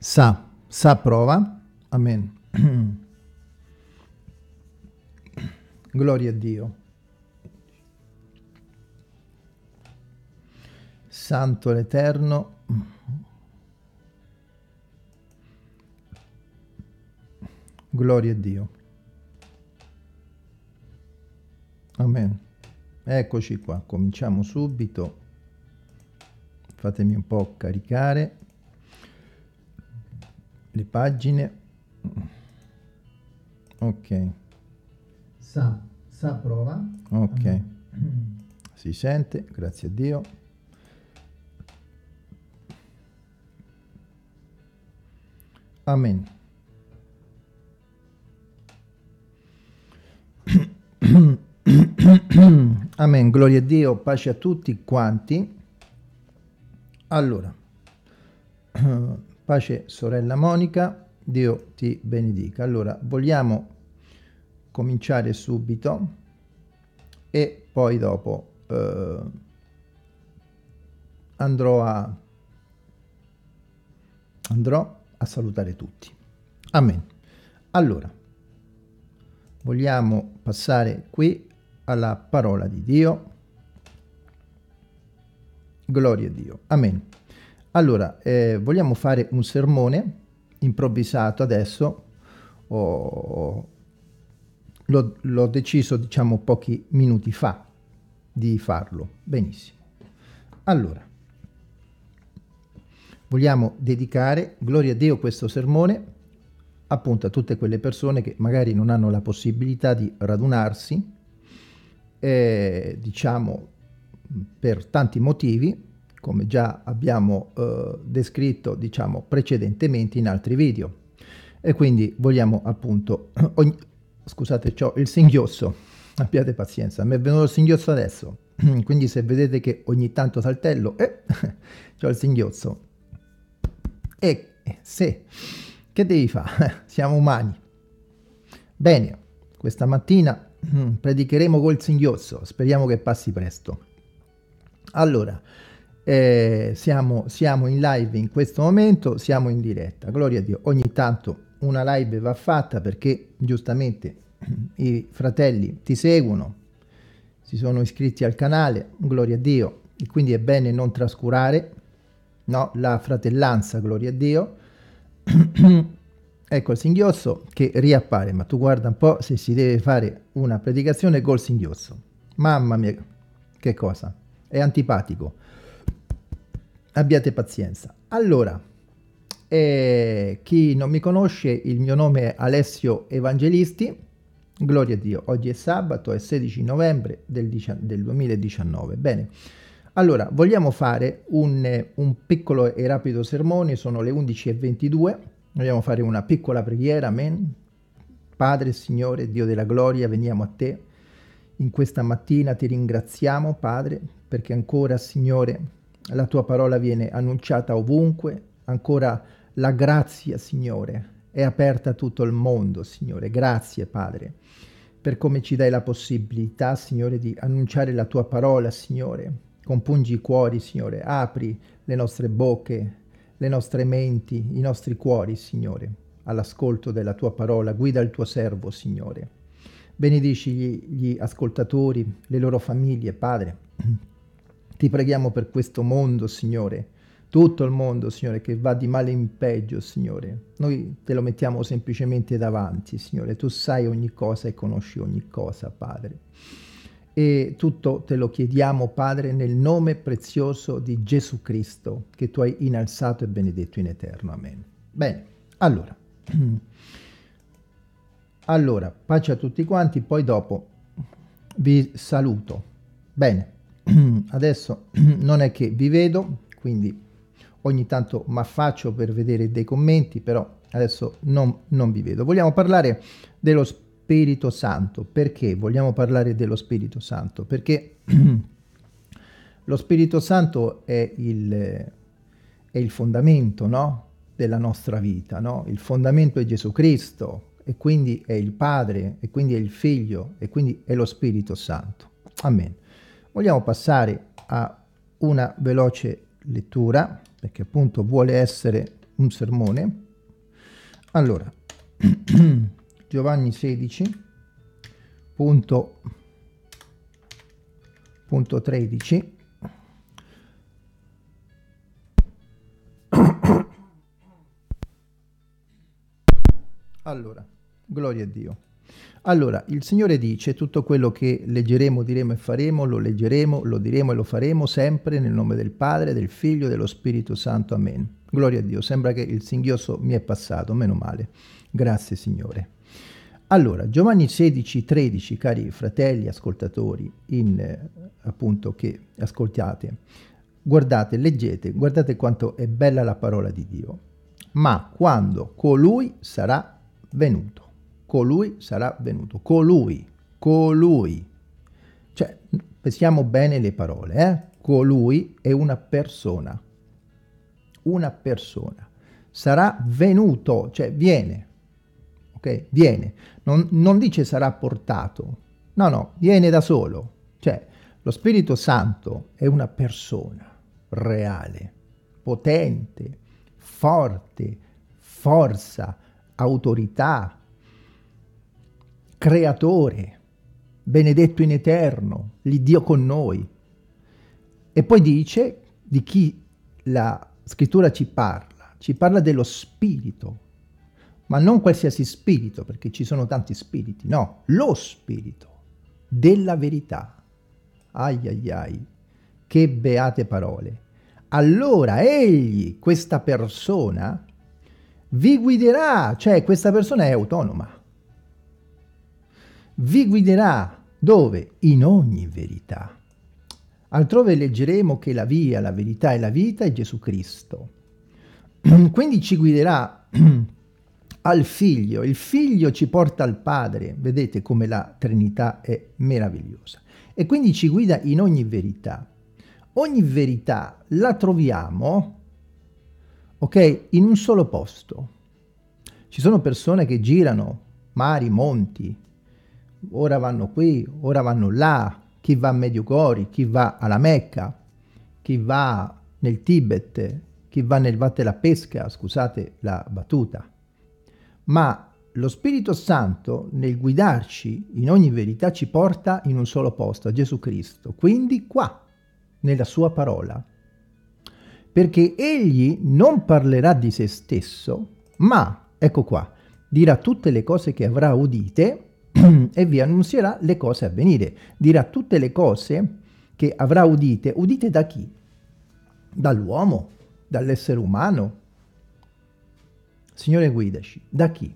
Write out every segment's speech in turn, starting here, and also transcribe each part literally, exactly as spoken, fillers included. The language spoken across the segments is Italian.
Sa, sa prova. Amen. Gloria a Dio. Santo l'Eterno. Gloria a Dio. Amen. Eccoci qua, cominciamo subito. Fatemi un po' caricare le pagine. Ok. Sa, sa prova. Ok. Amen. Si sente, grazie a Dio. Amen. Amen, gloria a Dio, pace a tutti quanti. Allora, pace sorella Monica, Dio ti benedica. Allora, vogliamo cominciare subito e poi dopo eh, andrò a andrò a salutare tutti. Amen. Allora, vogliamo passare qui alla parola di Dio. Gloria a Dio. Amen. Allora, eh, vogliamo fare un sermone improvvisato adesso. Oh, l'ho deciso, diciamo, pochi minuti fa di farlo. Benissimo. Allora, vogliamo dedicare, gloria a Dio, questo sermone appunto a tutte quelle persone che magari non hanno la possibilità di radunarsi, eh, diciamo per tanti motivi, come già abbiamo eh, descritto, diciamo, precedentemente in altri video. E quindi vogliamo appunto, ogni, scusate, c'ho il singhiozzo, abbiate pazienza, mi è venuto il singhiozzo adesso, quindi se vedete che ogni tanto saltello, eh, c'ho il singhiozzo. E eh, se... Che devi fare? Siamo umani. Bene, questa mattina mm, predicheremo col singhiozzo, speriamo che passi presto. Allora, eh, siamo, siamo in live in questo momento, siamo in diretta, gloria a Dio. Ogni tanto una live va fatta perché giustamente i fratelli ti seguono, si sono iscritti al canale, gloria a Dio, e quindi è bene non trascurare, no, la fratellanza, gloria a Dio. Ecco il singhiozzo che riappare, ma tu guarda un po' se si deve fare una predicazione col singhiozzo. Mamma mia, che cosa? È antipatico. Abbiate pazienza. Allora, eh, chi non mi conosce, il mio nome è Alessio Evangelisti. Gloria a Dio. Oggi è sabato, è sedici novembre del, del duemiladiciannove. Bene. Allora, vogliamo fare un, un piccolo e rapido sermone, sono le undici e ventidue, vogliamo fare una piccola preghiera, amen. Padre, Signore, Dio della gloria, veniamo a te, in questa mattina ti ringraziamo, Padre, perché ancora, Signore, la tua parola viene annunciata ovunque, ancora la grazia, Signore, è aperta a tutto il mondo, Signore, grazie, Padre, per come ci dai la possibilità, Signore, di annunciare la tua parola, Signore. Compungi i cuori, Signore, apri le nostre bocche, le nostre menti, i nostri cuori, Signore, all'ascolto della tua parola. Guida il tuo servo, Signore. Benedici gli, gli ascoltatori, le loro famiglie, Padre. Ti preghiamo per questo mondo, Signore, tutto il mondo, Signore, che va di male in peggio, Signore. Noi te lo mettiamo semplicemente davanti, Signore. Tu sai ogni cosa e conosci ogni cosa, Padre. E tutto te lo chiediamo, Padre, nel nome prezioso di Gesù Cristo, che tu hai innalzato e benedetto in eterno. Amen. Bene, allora, allora, pace a tutti quanti, poi dopo vi saluto. Bene, adesso non è che vi vedo, quindi ogni tanto mi affaccio per vedere dei commenti, però adesso non, non vi vedo. Vogliamo parlare dello Spirito Spirito Santo. Perché vogliamo parlare dello Spirito Santo? Perché lo Spirito Santo è il, è il fondamento, no? Della nostra vita, no? Il fondamento è Gesù Cristo, e quindi è il Padre, e quindi è il Figlio, e quindi è lo Spirito Santo. Amen. Vogliamo passare a una veloce lettura, perché appunto vuole essere un sermone. Allora, Giovanni sedici, punto, punto tredici. Allora, gloria a Dio. Allora, il Signore dice: tutto quello che leggeremo, diremo e faremo, lo leggeremo, lo diremo e lo faremo sempre nel nome del Padre, del Figlio e dello Spirito Santo. Amen. Gloria a Dio. Sembra che il singhiozzo mi è passato, meno male. Grazie, Signore. Allora, Giovanni sedici, tredici, cari fratelli ascoltatori, in, eh, appunto, che ascoltate, guardate, leggete, guardate quanto è bella la parola di Dio. Ma quando colui sarà venuto, colui sarà venuto, colui, colui, cioè, pensiamo bene le parole, eh? Colui è una persona, una persona, sarà venuto, cioè viene, ok? Viene, non, non dice sarà portato, no, no, viene da solo, cioè lo Spirito Santo è una persona reale, potente, forte, forza, autorità, creatore, benedetto in eterno, l'Iddio con noi. E poi dice di chi la scrittura ci parla, ci parla dello spirito, ma non qualsiasi spirito, perché ci sono tanti spiriti, no, lo spirito della verità. Ai ai ai, che beate parole. Allora egli, questa persona, vi guiderà, cioè questa persona è autonoma. Vi guiderà dove? In ogni verità. Altrove leggeremo che la via, la verità e la vita è Gesù Cristo. Quindi ci guiderà al Figlio. Il Figlio ci porta al Padre. Vedete come la Trinità è meravigliosa. E quindi ci guida in ogni verità. Ogni verità la troviamo, ok, in un solo posto. Ci sono persone che girano mari, monti, ora vanno qui, ora vanno là, chi va a Medjugorje, chi va alla Mecca, chi va nel Tibet, chi va nel Valle della Pesca, scusate la battuta. Ma lo Spirito Santo, nel guidarci in ogni verità, ci porta in un solo posto, a Gesù Cristo, quindi qua, nella sua parola. Perché egli non parlerà di se stesso, ma, ecco qua, dirà tutte le cose che avrà udite e vi annunzierà le cose a venire. Dirà tutte le cose che avrà udite. Udite da chi? Dall'uomo, dall'essere umano. Signore, guidaci. Da chi?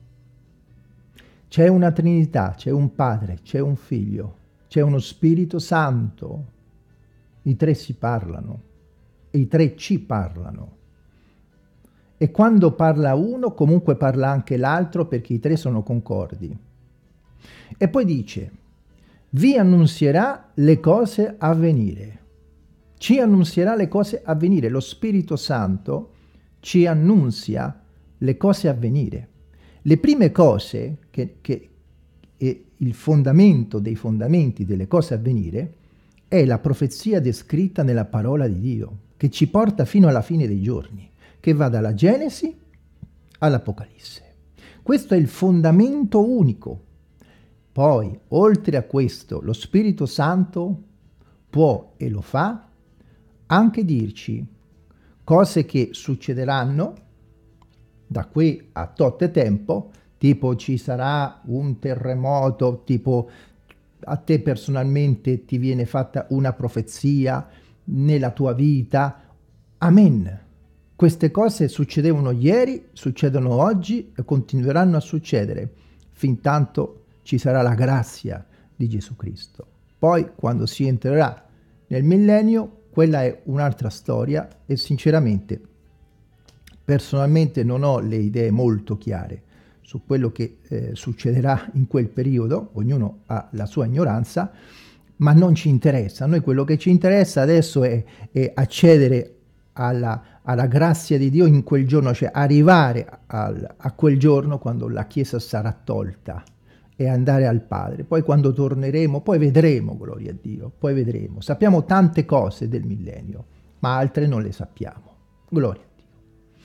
C'è una Trinità, c'è un Padre, c'è un Figlio, c'è uno Spirito Santo. I tre si parlano, e i tre ci parlano. E quando parla uno, comunque parla anche l'altro, perché i tre sono concordi. E poi dice, vi annunzierà le cose a venire. Ci annunzierà le cose a venire. Lo Spirito Santo ci annunzia le cose a venire. Le prime cose, che, che è il fondamento dei fondamenti delle cose a venire, è la profezia descritta nella parola di Dio, che ci porta fino alla fine dei giorni, che va dalla Genesi all'Apocalisse. Questo è il fondamento unico. Poi, oltre a questo, lo Spirito Santo può, e lo fa, anche dirci cose che succederanno da qui a tot tempo, tipo ci sarà un terremoto, tipo a te personalmente ti viene fatta una profezia nella tua vita. Amen. Queste cose succedevano ieri, succedono oggi e continueranno a succedere fin tanto ci sarà la grazia di Gesù Cristo. Poi, quando si entrerà nel millennio, quella è un'altra storia e sinceramente, personalmente non ho le idee molto chiare su quello che eh, succederà in quel periodo, ognuno ha la sua ignoranza, ma non ci interessa. A noi quello che ci interessa adesso è, è accedere alla, alla grazia di Dio in quel giorno, cioè arrivare al, a quel giorno quando la Chiesa sarà tolta e andare al Padre. Poi quando torneremo, poi vedremo, gloria a Dio, poi vedremo. Sappiamo tante cose del millennio, ma altre non le sappiamo. Gloria a Dio.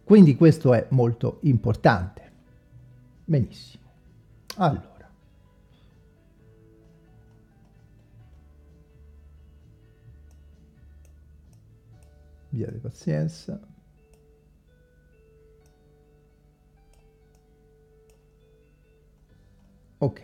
Quindi questo è molto importante. Benissimo. Allora. Abbiate pazienza. Ok.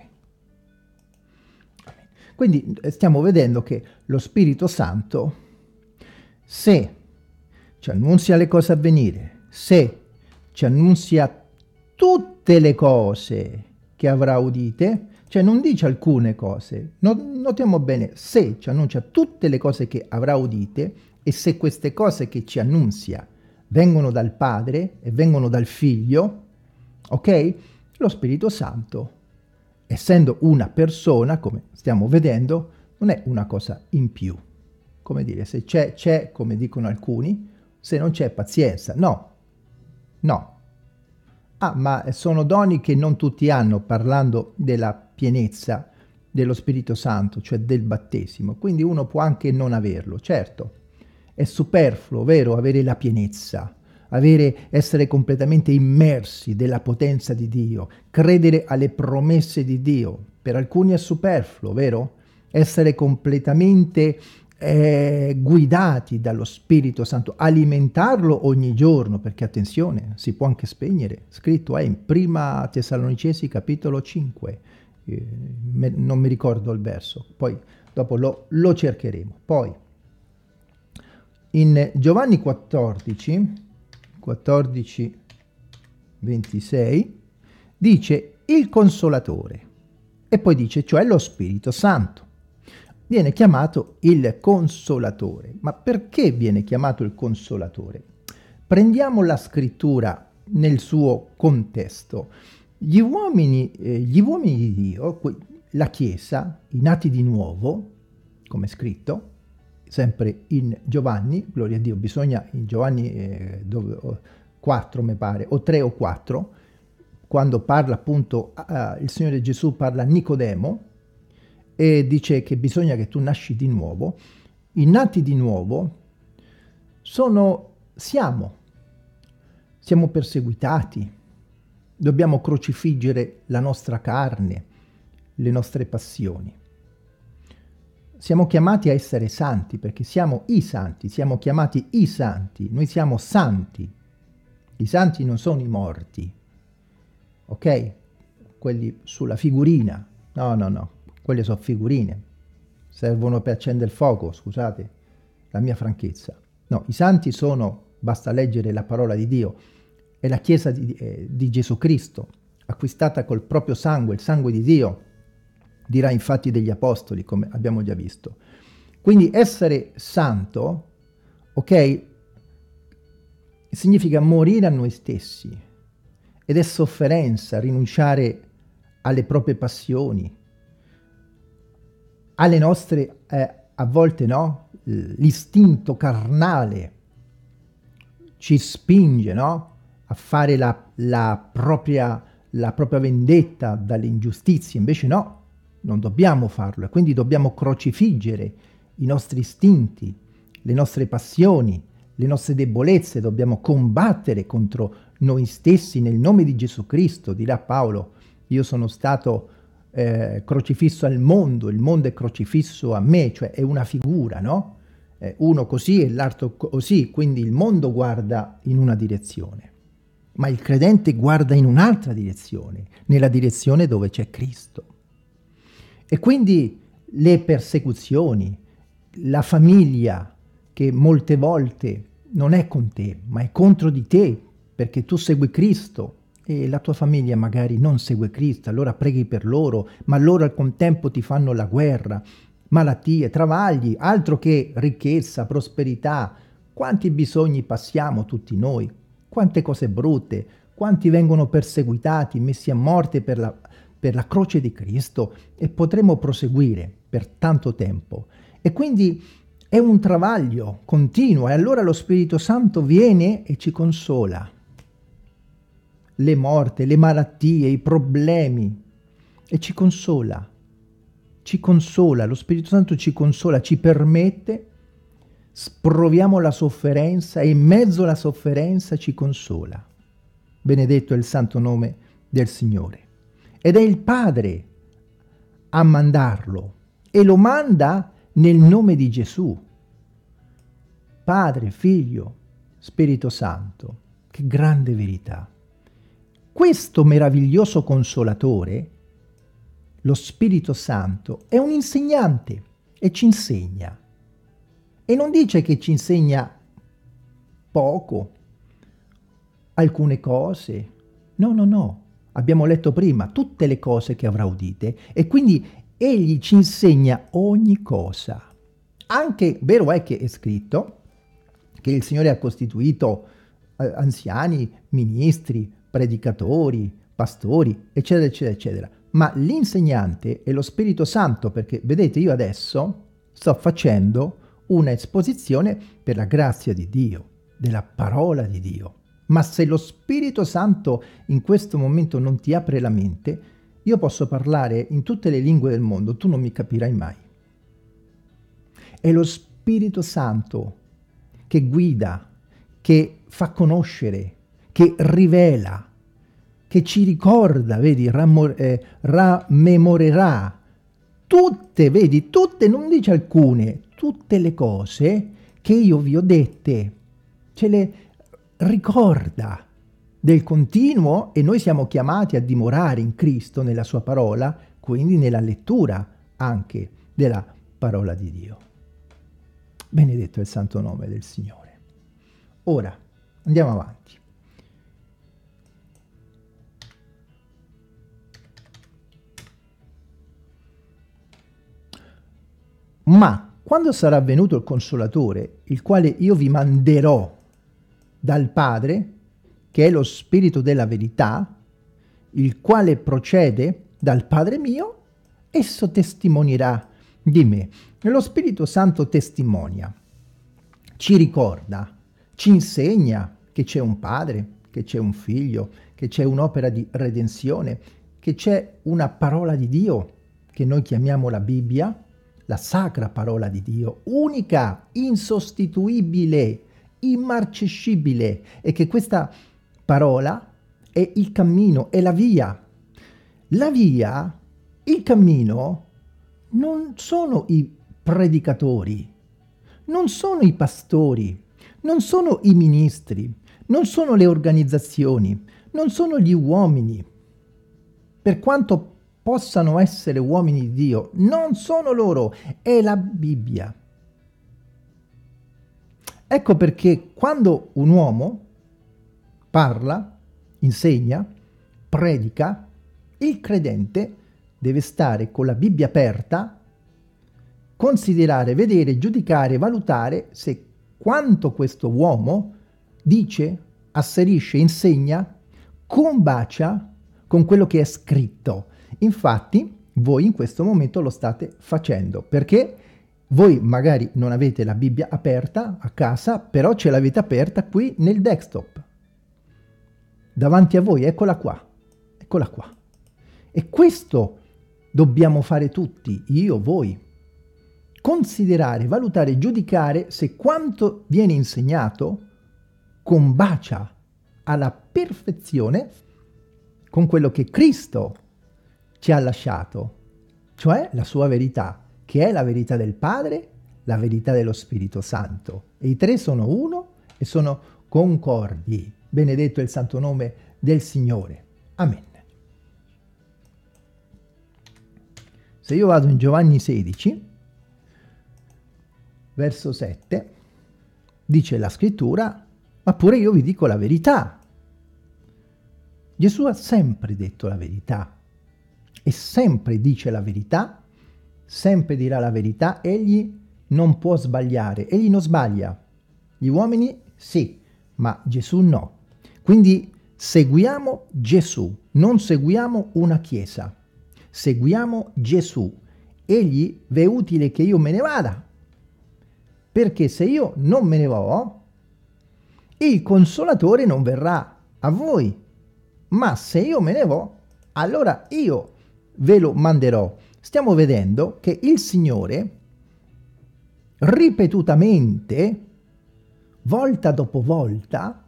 Quindi stiamo vedendo che lo Spirito Santo, se ci annunzia le cose a venire, se ci annunzia tutte le cose che avrà udite, cioè non dice alcune cose, notiamo bene, se ci annuncia tutte le cose che avrà udite, e se queste cose che ci annunzia vengono dal Padre e vengono dal Figlio, ok? Lo Spirito Santo, essendo una persona, come stiamo vedendo, non è una cosa in più. Come dire, se c'è, c'è, come dicono alcuni, se non c'è, pazienza. No, no. Ah, ma sono doni che non tutti hanno, parlando della pienezza dello Spirito Santo, cioè del battesimo. Quindi uno può anche non averlo, certo. È superfluo, vero, avere la pienezza, avere, essere completamente immersi della potenza di Dio, credere alle promesse di Dio. Per alcuni è superfluo, vero? Essere completamente eh, guidati dallo Spirito Santo, alimentarlo ogni giorno, perché attenzione, si può anche spegnere. Scritto è in Prima Tessalonicesi capitolo cinque, eh, me, non mi ricordo il verso, poi dopo lo, lo cercheremo. Poi in Giovanni quattordici, quattordici, ventisei, dice il Consolatore, e poi dice, cioè lo Spirito Santo. Viene chiamato il Consolatore. Ma perché viene chiamato il Consolatore? Prendiamo la scrittura nel suo contesto. Gli uomini, eh, gli uomini di Dio, la Chiesa, i nati di nuovo, come è scritto, sempre in Giovanni, gloria a Dio, bisogna in Giovanni eh, dove, oh, quattro mi pare, o tre o quattro, quando parla appunto, uh, il Signore Gesù parla a Nicodemo e dice che bisogna che tu nasci di nuovo. I nati di nuovo sono, siamo, siamo perseguitati, dobbiamo crocifiggere la nostra carne, le nostre passioni. Siamo chiamati a essere santi, perché siamo i santi, siamo chiamati i santi, noi siamo santi. I santi non sono i morti, ok? Quelli sulla figurina, no, no, no, quelle sono figurine, servono per accendere il fuoco, scusate la mia franchezza. No, i santi sono, basta leggere la parola di Dio, è la Chiesa di, eh, di Gesù Cristo, acquistata col proprio sangue, il sangue di Dio, dirà infatti degli apostoli, come abbiamo già visto. Quindi essere santo, ok, significa morire a noi stessi, ed è sofferenza rinunciare alle proprie passioni, alle nostre, eh, a volte no, l'istinto carnale ci spinge, no, a fare la, la, propria, la propria vendetta dalle ingiustizie, invece no, non dobbiamo farlo, e quindi dobbiamo crocifiggere i nostri istinti, le nostre passioni, le nostre debolezze, dobbiamo combattere contro noi stessi nel nome di Gesù Cristo. Dirà Paolo, io sono stato eh, crocifisso al mondo, il mondo è crocifisso a me, cioè è una figura, no? Eh, uno così e l'altro così, quindi il mondo guarda in una direzione, ma il credente guarda in un'altra direzione, nella direzione dove c'è Cristo. E quindi le persecuzioni, la famiglia che molte volte non è con te, ma è contro di te, perché tu segui Cristo e la tua famiglia magari non segue Cristo, allora preghi per loro, ma loro al contempo ti fanno la guerra, malattie, travagli, altro che ricchezza, prosperità. Quanti bisogni passiamo tutti noi, quante cose brutte, quanti vengono perseguitati, messi a morte per la per la croce di Cristo, e potremo proseguire per tanto tempo. E quindi è un travaglio continuo, e allora lo Spirito Santo viene e ci consola. Le morte, le malattie, i problemi, e ci consola. Ci consola, lo Spirito Santo ci consola, ci permette Proviamo la sofferenza e in mezzo alla sofferenza ci consola. Benedetto è il santo nome del Signore. Ed è il Padre a mandarlo e lo manda nel nome di Gesù. Padre, Figlio, Spirito Santo. Che grande verità. Questo meraviglioso consolatore, lo Spirito Santo, è un insegnante e ci insegna. E non dice che ci insegna poco, alcune cose. No, no, no. Abbiamo letto prima tutte le cose che avrà udite e quindi egli ci insegna ogni cosa. Anche, vero è che è scritto che il Signore ha costituito eh, anziani, ministri, predicatori, pastori, eccetera, eccetera, eccetera. Ma l'insegnante è lo Spirito Santo, perché vedete, io adesso sto facendo una esposizione per la grazia di Dio, della parola di Dio. Ma se lo Spirito Santo in questo momento non ti apre la mente, io posso parlare in tutte le lingue del mondo, tu non mi capirai mai. È lo Spirito Santo che guida, che fa conoscere, che rivela, che ci ricorda, vedi, rammor- eh, rammemorerà tutte, vedi, tutte, non dice alcune, tutte le cose che io vi ho dette, ce le ricorda del continuo, e noi siamo chiamati a dimorare in Cristo, nella sua parola, quindi nella lettura anche della parola di Dio. Benedetto è il santo nome del Signore. Ora, andiamo avanti. Ma quando sarà venuto il Consolatore, il quale io vi manderò dal Padre, che è lo Spirito della verità, il quale procede dal Padre mio, esso testimonierà di me. E lo Spirito Santo testimonia, ci ricorda, ci insegna che c'è un Padre, che c'è un Figlio, che c'è un'opera di redenzione, che c'è una parola di Dio, che noi chiamiamo la Bibbia, la sacra parola di Dio, unica, insostituibile, immarcescibile, e che questa parola è il cammino, è la via. La via, il cammino, non sono i predicatori, non sono i pastori, non sono i ministri, non sono le organizzazioni, non sono gli uomini. Per quanto possano essere uomini di Dio, non sono loro, è la Bibbia. Ecco perché quando un uomo parla, insegna, predica, il credente deve stare con la Bibbia aperta, considerare, vedere, giudicare, valutare se quanto questo uomo dice, asserisce, insegna, combacia con quello che è scritto. Infatti, voi in questo momento lo state facendo, perché voi magari non avete la Bibbia aperta a casa, però ce l'avete aperta qui nel desktop. Davanti a voi, eccola qua, eccola qua. E questo dobbiamo fare tutti, io, voi. Considerare, valutare, giudicare se quanto viene insegnato combacia alla perfezione con quello che Cristo ci ha lasciato, cioè la sua verità, che è la verità del Padre, la verità dello Spirito Santo. E i tre sono uno e sono concordi. Benedetto è il santo nome del Signore. Amen. Se io vado in Giovanni sedici, verso sette, dice la scrittura, ma pure io vi dico la verità. Gesù ha sempre detto la verità e sempre dice la verità, sempre dirà la verità, egli non può sbagliare, egli non sbaglia. Gli uomini sì, ma Gesù no. Quindi seguiamo Gesù, non seguiamo una chiesa, seguiamo Gesù. Egli v'è utile che io me ne vada, perché se io non me ne vo, il Consolatore non verrà a voi, ma se io me ne vo, allora io ve lo manderò. Stiamo vedendo che il Signore ripetutamente, volta dopo volta,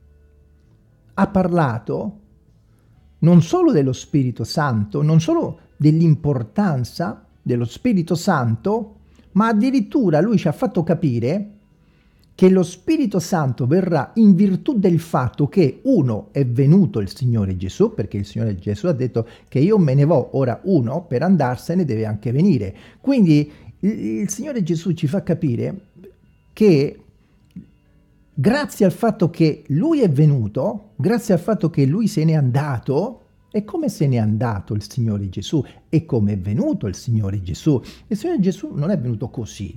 ha parlato non solo dello Spirito Santo, non solo dell'importanza dello Spirito Santo, ma addirittura lui ci ha fatto capire che lo Spirito Santo verrà in virtù del fatto che, uno, è venuto il Signore Gesù, perché il Signore Gesù ha detto che io me ne vo, ora uno per andarsene deve anche venire. Quindi il, il Signore Gesù ci fa capire che grazie al fatto che lui è venuto, grazie al fatto che lui se n'è andato, e come se n'è andato il Signore Gesù, e come è venuto il Signore Gesù. Il Signore Gesù non è venuto così.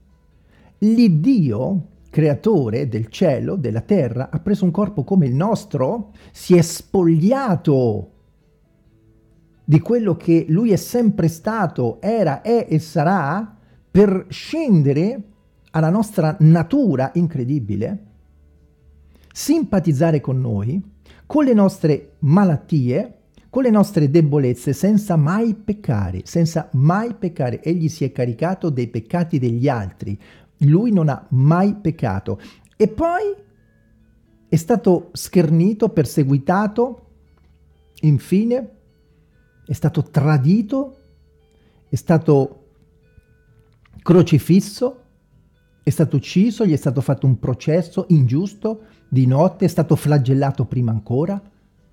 L'Iddio, creatore del cielo, della terra, ha preso un corpo come il nostro, si è spogliato di quello che lui è sempre stato, era, è e sarà, per scendere alla nostra natura incredibile, simpatizzare con noi, con le nostre malattie, con le nostre debolezze, senza mai peccare, senza mai peccare. Egli si è caricato dei peccati degli altri. Lui non ha mai peccato. E poi è stato schernito, perseguitato, infine è stato tradito, è stato crocifisso, è stato ucciso, gli è stato fatto un processo ingiusto di notte, è stato flagellato prima ancora,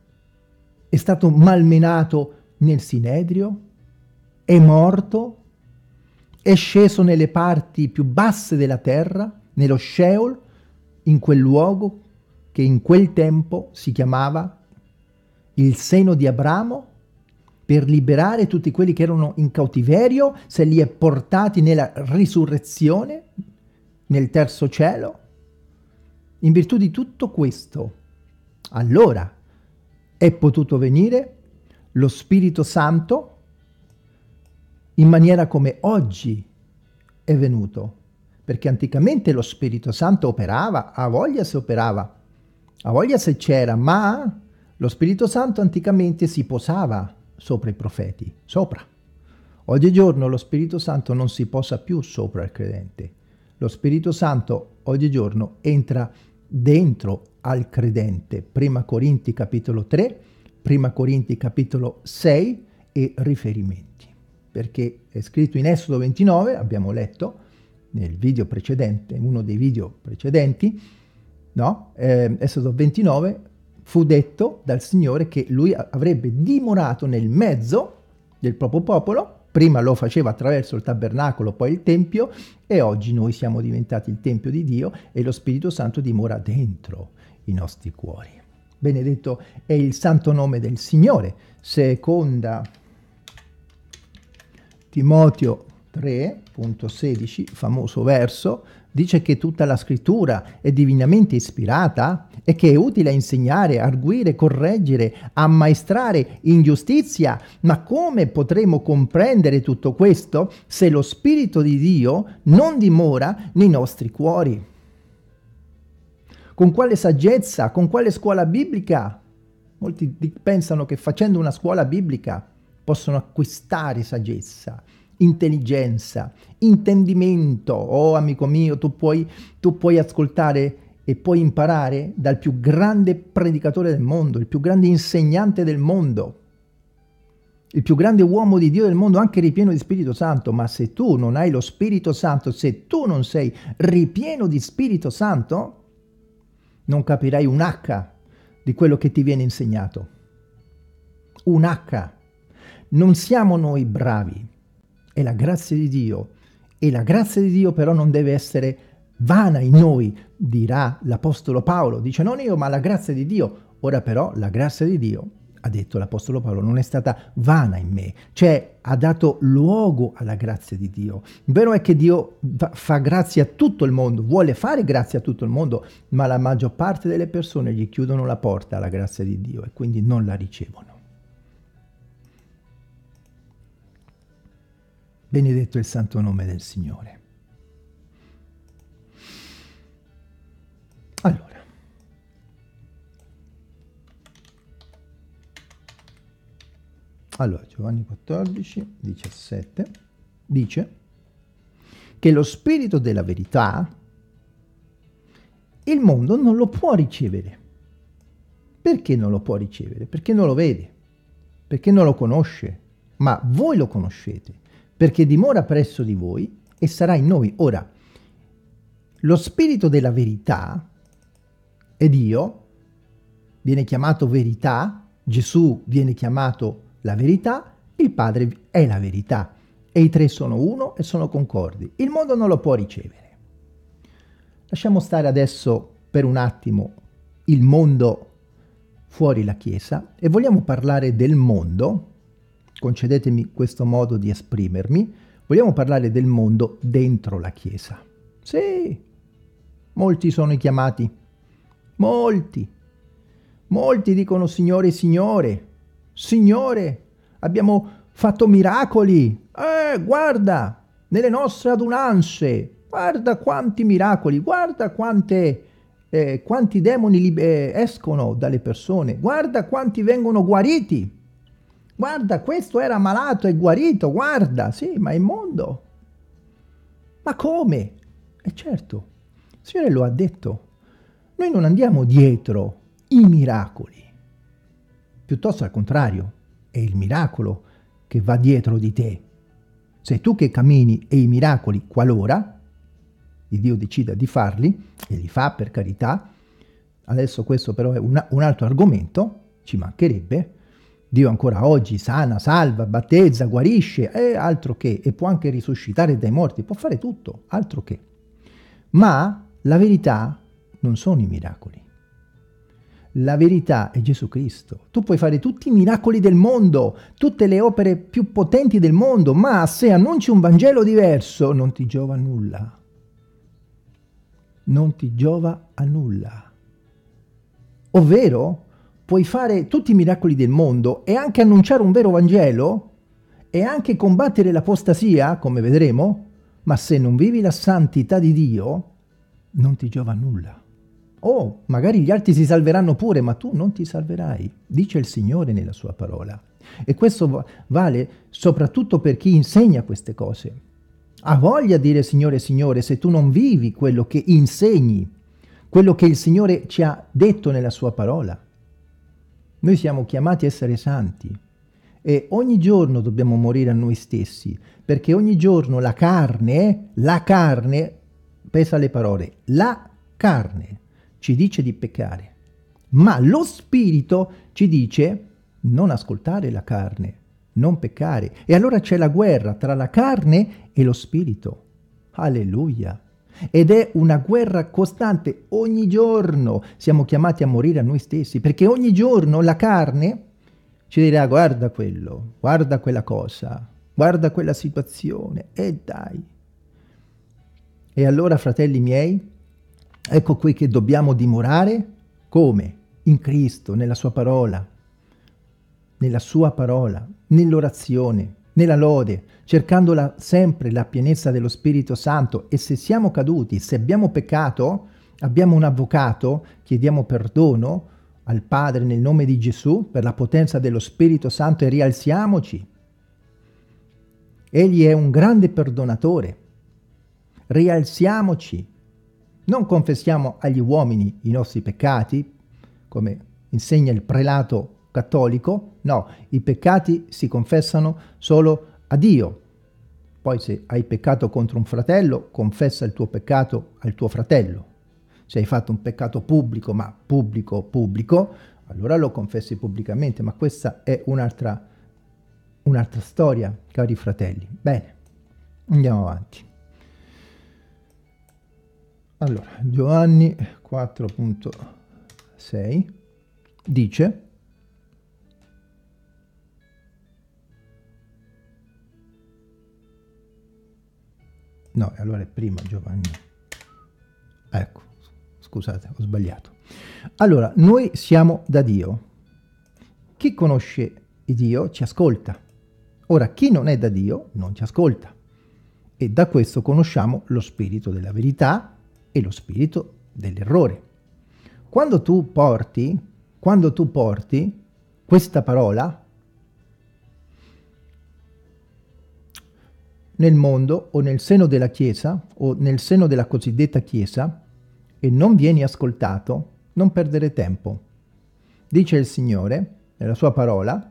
è stato malmenato nel Sinedrio, è morto, è sceso nelle parti più basse della terra, nello Sheol, in quel luogo che in quel tempo si chiamava il seno di Abramo, per liberare tutti quelli che erano in cautiverio, se li è portati nella risurrezione, nel terzo cielo. In virtù di tutto questo, allora è potuto venire lo Spirito Santo in maniera come oggi è venuto, perché anticamente lo Spirito Santo operava, a voglia se operava, a voglia se c'era, ma lo Spirito Santo anticamente si posava sopra i profeti, sopra. Oggigiorno lo Spirito Santo non si posa più sopra il credente. Lo Spirito Santo oggigiorno entra dentro al credente. Prima Corinti capitolo tre, Prima Corinti capitolo sei e riferimenti. Perché è scritto in Esodo ventinove, abbiamo letto nel video precedente, in uno dei video precedenti, no? Eh, Esodo ventinove, fu detto dal Signore che lui avrebbe dimorato nel mezzo del proprio popolo. Prima lo faceva attraverso il tabernacolo, poi il Tempio, e oggi noi siamo diventati il Tempio di Dio e lo Spirito Santo dimora dentro i nostri cuori. Benedetto è il santo nome del Signore. Seconda Timoteo tre, sedici, famoso verso, dice che tutta la scrittura è divinamente ispirata e che è utile a insegnare, arguire, correggere, ammaestrare in giustizia. Ma come potremo comprendere tutto questo se lo Spirito di Dio non dimora nei nostri cuori? Con quale saggezza? Con quale scuola biblica? Molti pensano che facendo una scuola biblica possono acquistare saggezza, intelligenza, intendimento. Oh, amico mio, tu puoi, tu puoi ascoltare e puoi imparare dal più grande predicatore del mondo, il più grande insegnante del mondo, il più grande uomo di Dio del mondo, anche ripieno di Spirito Santo. Ma se tu non hai lo Spirito Santo, se tu non sei ripieno di Spirito Santo, non capirai un H di quello che ti viene insegnato. Un H. Non siamo noi bravi, è la grazia di Dio, e la grazia di Dio però non deve essere vana in noi, dirà l'Apostolo Paolo. Dice non io, ma la grazia di Dio. Ora però la grazia di Dio, ha detto l'Apostolo Paolo, non è stata vana in me, cioè ha dato luogo alla grazia di Dio. Il vero è che Dio fa grazia a tutto il mondo, vuole fare grazia a tutto il mondo, ma la maggior parte delle persone gli chiudono la porta alla grazia di Dio e quindi non la ricevono. Benedetto il santo nome del Signore. Allora, allora Giovanni quattordici, diciassette dice: che lo spirito della verità il mondo non lo può ricevere. Perché non lo può ricevere? Perché non lo vede, perché non lo conosce, ma voi lo conoscete, perché dimora presso di voi e sarà in noi. Ora, lo spirito della verità è Dio, viene chiamato verità, Gesù viene chiamato la verità, il Padre è la verità, e i tre sono uno e sono concordi. Il mondo non lo può ricevere. Lasciamo stare adesso per un attimo il mondo fuori la Chiesa e vogliamo parlare del mondo, concedetemi questo modo di esprimermi, vogliamo parlare del mondo dentro la Chiesa. Sì, molti sono i chiamati, molti, molti dicono Signore, Signore, Signore, abbiamo fatto miracoli, eh, guarda, nelle nostre adunanze, guarda quanti miracoli, guarda quante, eh, quanti demoni eh, escono dalle persone, guarda quanti vengono guariti, guarda questo era malato e guarito, guarda, sì, ma è mondo. Ma come? E certo, il Signore lo ha detto, noi non andiamo dietro i miracoli, piuttosto al contrario, è il miracolo che va dietro di te. Sei tu che cammini e i miracoli, qualora il Dio decida di farli, e li fa per carità, adesso questo però è un, un altro argomento, ci mancherebbe, Dio ancora oggi sana, salva, battezza, guarisce, e altro che, e può anche risuscitare dai morti, può fare tutto, altro che. Ma la verità non sono i miracoli. La verità è Gesù Cristo. Tu puoi fare tutti i miracoli del mondo, tutte le opere più potenti del mondo, ma se annunci un Vangelo diverso non ti giova a nulla. Non ti giova a nulla. Ovvero, puoi fare tutti i miracoli del mondo e anche annunciare un vero Vangelo e anche combattere l'apostasia, come vedremo, ma se non vivi la santità di Dio, non ti giova a nulla. Oh, magari gli altri si salveranno pure, ma tu non ti salverai, dice il Signore nella sua parola. E questo vale soprattutto per chi insegna queste cose. Ha voglia di dire Signore, Signore, se tu non vivi quello che insegni, quello che il Signore ci ha detto nella sua parola. Noi siamo chiamati a essere santi e ogni giorno dobbiamo morire a noi stessi, perché ogni giorno la carne, la carne, pesa le parole, la carne ci dice di peccare, ma lo Spirito ci dice non ascoltare la carne, non peccare. E allora c'è la guerra tra la carne e lo Spirito. Alleluia! Ed è una guerra costante, ogni giorno siamo chiamati a morire a noi stessi, perché ogni giorno la carne ci dirà guarda quello, guarda quella cosa, guarda quella situazione, e dai. E allora, fratelli miei, ecco qui che dobbiamo dimorare, come? In Cristo, nella sua parola, nella sua parola, nell'orazione, nella lode, cercando la, sempre la pienezza dello Spirito Santo. E se siamo caduti, se abbiamo peccato, abbiamo un avvocato, chiediamo perdono al Padre nel nome di Gesù per la potenza dello Spirito Santo e rialziamoci. Egli è un grande perdonatore. Rialziamoci. Non confessiamo agli uomini i nostri peccati, come insegna il prelato cattolico. No, i peccati si confessano solo a Dio. Poi se hai peccato contro un fratello, confessa il tuo peccato al tuo fratello. Se hai fatto un peccato pubblico, ma pubblico, pubblico, allora lo confessi pubblicamente. Ma questa è un'altra un'altra storia, cari fratelli. Bene, andiamo avanti. Allora, Giovanni quattro punto sei dice: no, allora è prima Giovanni. Ecco, scusate, ho sbagliato. Allora, noi siamo da Dio. Chi conosce Dio ci ascolta. Ora, chi non è da Dio non ci ascolta. E da questo conosciamo lo spirito della verità e lo spirito dell'errore. Quando tu porti, quando tu porti questa parola, nel mondo o nel seno della Chiesa o nel seno della cosiddetta Chiesa e non vieni ascoltato, non perdere tempo. Dice il Signore nella sua parola: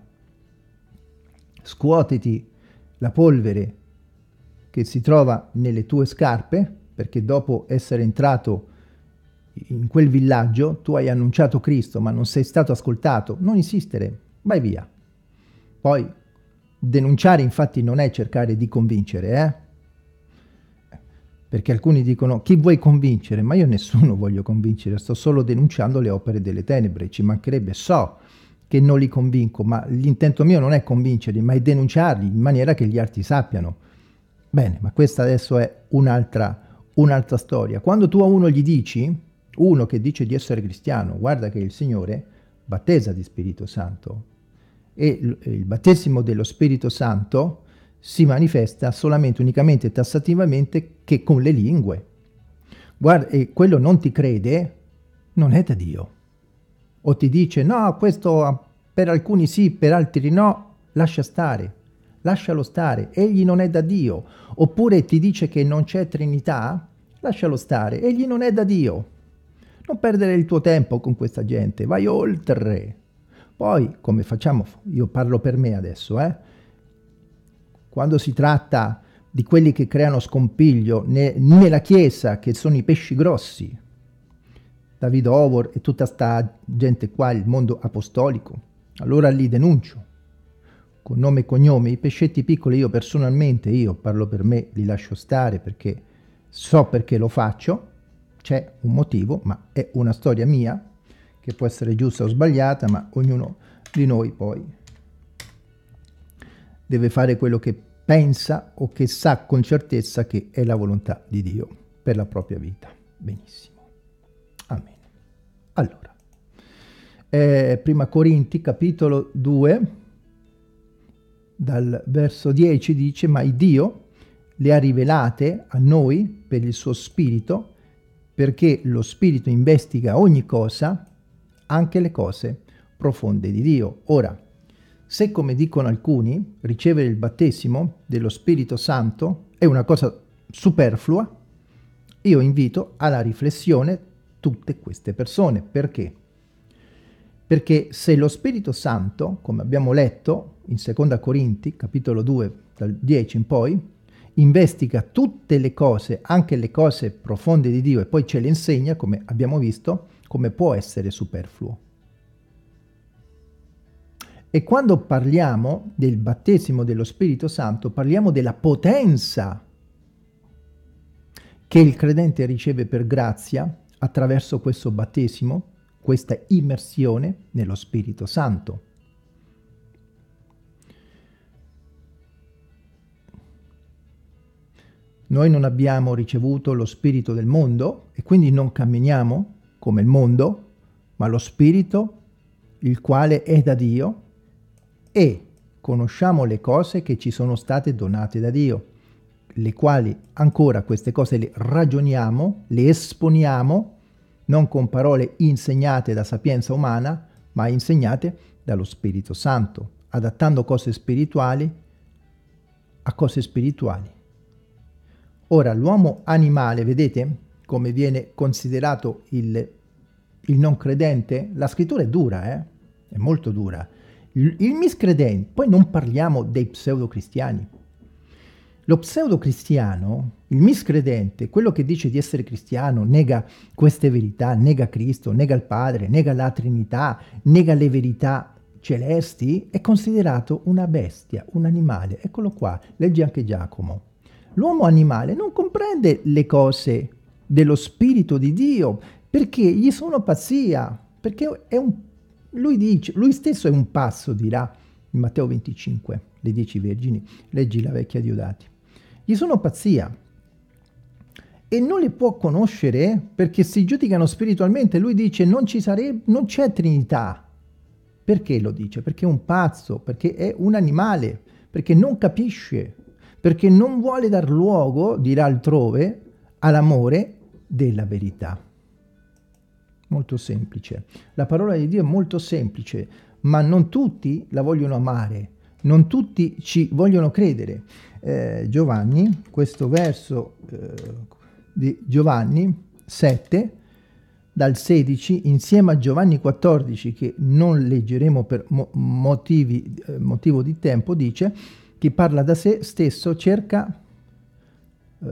scuoteti la polvere che si trova nelle tue scarpe, perché dopo essere entrato in quel villaggio tu hai annunciato Cristo ma non sei stato ascoltato. Non insistere, vai via. Poi denunciare infatti non è cercare di convincere, eh? Perché alcuni dicono: chi vuoi convincere? Ma io nessuno voglio convincere, sto solo denunciando le opere delle tenebre, ci mancherebbe. So che non li convinco, ma l'intento mio non è convincerli, ma è denunciarli in maniera che gli altri sappiano. Bene, ma questa adesso è un'altra un'altra storia. Quando tu a uno gli dici, uno che dice di essere cristiano, guarda che il Signore battesa di Spirito Santo, e il, il battesimo dello Spirito Santo si manifesta solamente, unicamente, tassativamente che con le lingue. Guarda, e quello non ti crede, non è da Dio. O ti dice: no, questo per alcuni sì, per altri no, lascia stare, lascialo stare, egli non è da Dio. Oppure ti dice che non c'è Trinità, lascialo stare, egli non è da Dio. Non perdere il tuo tempo con questa gente, vai oltre. Poi, come facciamo, io parlo per me adesso, eh? Quando si tratta di quelli che creano scompiglio ne, nella Chiesa, che sono i pesci grossi, David Ovor e tutta sta gente qua, il mondo apostolico, allora li denuncio, con nome e cognome. I pescetti piccoli io personalmente, io parlo per me, li lascio stare perché so perché lo faccio, c'è un motivo, ma è una storia mia, che può essere giusta o sbagliata, ma ognuno di noi poi deve fare quello che pensa o che sa con certezza che è la volontà di Dio per la propria vita. Benissimo. Amen. Allora, eh, prima Corinti, capitolo due, dal verso dieci dice: ma il Dio le ha rivelate a noi per il suo Spirito, perché lo Spirito investiga ogni cosa, anche le cose profonde di Dio. Ora, se, come dicono alcuni, ricevere il battesimo dello Spirito Santo è una cosa superflua, io invito alla riflessione tutte queste persone. Perché? Perché se lo Spirito Santo, come abbiamo letto in seconda Corinti, capitolo due, dal dieci in poi, investiga tutte le cose, anche le cose profonde di Dio, e poi ce le insegna, come abbiamo visto, come può essere superfluo. E quando parliamo del battesimo dello Spirito Santo, parliamo della potenza che il credente riceve per grazia attraverso questo battesimo, questa immersione nello Spirito Santo. Noi non abbiamo ricevuto lo spirito del mondo e quindi non camminiamo come il mondo, ma lo Spirito, il quale è da Dio, e conosciamo le cose che ci sono state donate da Dio, le quali ancora queste cose le ragioniamo, le esponiamo, non con parole insegnate da sapienza umana, ma insegnate dallo Spirito Santo, adattando cose spirituali a cose spirituali. Ora, l'uomo animale, vedete come viene considerato il, il non credente? La scrittura è dura, eh? È molto dura. Il, il miscredente, poi non parliamo dei pseudo-cristiani. Lo pseudo-cristiano, il miscredente, quello che dice di essere cristiano, nega queste verità, nega Cristo, nega il Padre, nega la Trinità, nega le verità celesti, è considerato una bestia, un animale. Eccolo qua, leggi anche Giacomo. L'uomo animale non comprende le cose dello Spirito di Dio perché gli sono pazzia, perché è un, lui dice, lui stesso è un pazzo, dirà in Matteo venticinque, le dieci vergini, leggi la vecchia Diodati. Gli sono pazzia e non le può conoscere perché si giudicano spiritualmente. Lui dice non ci sarebbe, non c'è Trinità. Perché lo dice? Perché è un pazzo, perché è un animale, perché non capisce, perché non vuole dar luogo, dirà altrove, all'amore della verità. Molto semplice. La parola di Dio è molto semplice, ma non tutti la vogliono amare. non tutti ci vogliono credere. Eh, Giovanni, questo verso eh, di Giovanni sette, dal sedici, insieme a Giovanni quattordici, che non leggeremo per mo motivi, eh, motivo di tempo, dice: chi parla da sé stesso cerca... Eh,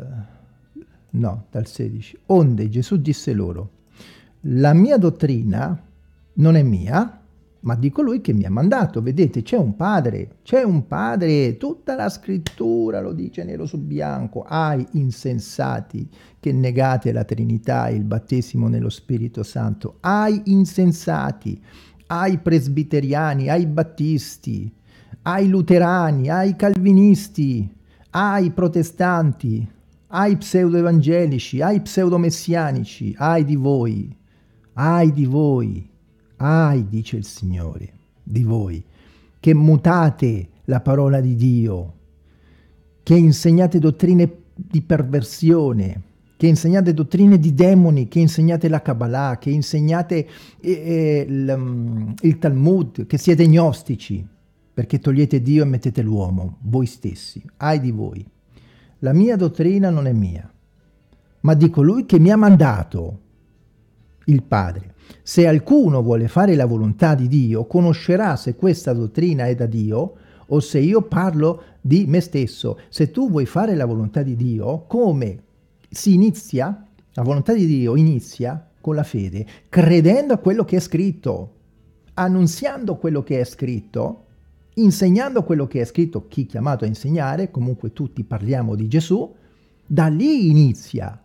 no, dal sedici. Onde Gesù disse loro: la mia dottrina non è mia, ma di colui che mi ha mandato. Vedete, c'è un padre, c'è un padre, tutta la scrittura lo dice nero su bianco. Ai insensati che negate la Trinità e il battesimo nello Spirito Santo, ai insensati, ai presbiteriani, ai battisti, ai luterani, ai calvinisti, ai protestanti, ai pseudo-evangelici, ai pseudo-messianici, ai di voi, ai di voi, ai, dice il Signore, di voi, che mutate la parola di Dio, che insegnate dottrine di perversione, che insegnate dottrine di demoni, che insegnate la Kabbalah, che insegnate eh, eh, il, il Talmud, che siete gnostici, perché togliete Dio e mettete l'uomo, voi stessi, ai di voi. La mia dottrina non è mia, ma di colui che mi ha mandato, il Padre. Se alcuno vuole fare la volontà di Dio, conoscerà se questa dottrina è da Dio o se io parlo di me stesso. Se tu vuoi fare la volontà di Dio, come si inizia? La volontà di Dio inizia con la fede, credendo a quello che è scritto, annunziando quello che è scritto, insegnando quello che è scritto. Chi è chiamato a insegnare, comunque tutti parliamo di Gesù, da lì inizia.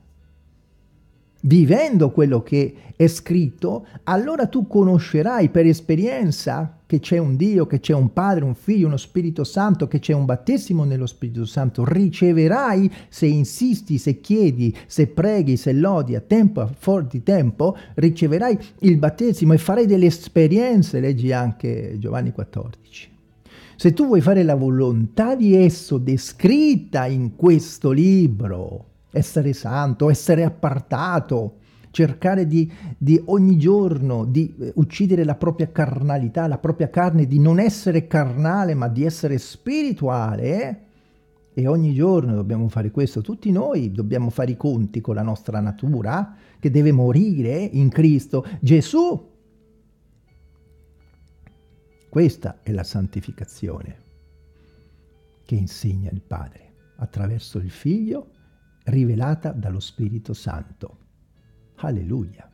Vivendo quello che è scritto, allora tu conoscerai per esperienza che c'è un Dio, che c'è un Padre, un Figlio, uno Spirito Santo, che c'è un battesimo nello Spirito Santo. Riceverai, se insisti, se chiedi, se preghi, se lodi a tempo, a fuori di tempo, riceverai il battesimo e farai delle esperienze. Leggi anche Giovanni quattordici. Se tu vuoi fare la volontà di esso descritta in questo libro, essere santo, essere appartato, cercare di, di ogni giorno di uccidere la propria carnalità, la propria carne, di non essere carnale ma di essere spirituale, eh? E ogni giorno dobbiamo fare questo, tutti noi dobbiamo fare i conti con la nostra natura che deve morire in Cristo Gesù. Questa è la santificazione che insegna il Padre attraverso il Figlio, rivelata dallo Spirito Santo. Alleluia.